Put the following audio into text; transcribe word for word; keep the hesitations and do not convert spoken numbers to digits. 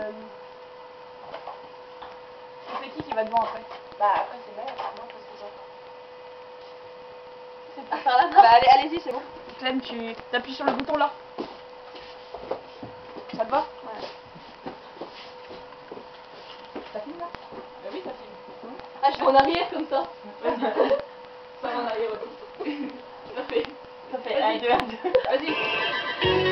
C'est qui qui va devant après? Bah après c'est mal, moi parce que j'entends. C'est pour faire la main. Bah allez, allez-y, c'est bon. Clem, tu appuies sur le bouton là. Ça te va? Ouais. Ça filme là? Bah oui, ça filme. Mmh. Ah, je vais en arrière comme ça. Ça va en arrière aussi. Ça fait. Ça fait un, deux, un, deux. Vas-y.